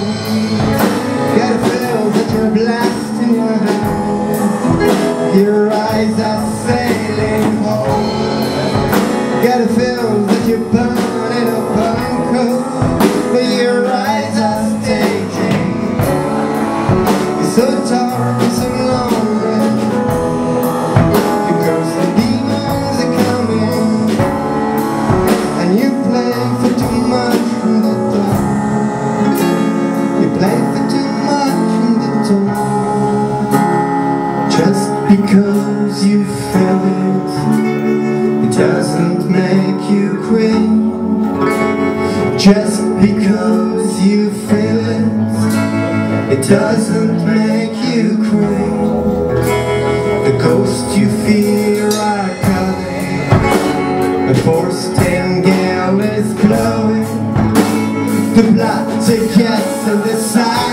Gotta feel that you're blasting your hand. Your eyes are sailing home. Gotta feel that you're burning a bunker, but your eyes are staging. You're so dark and so lonely. Your ghosts and demons are coming, and you play for too much in the dark. You play for too much in the dark. Just because you feel it, it doesn't make you quit. Just because you feel it, it doesn't make you quit. The ghosts you fear are coming, the forced gale is blowing. The blood to get to the side.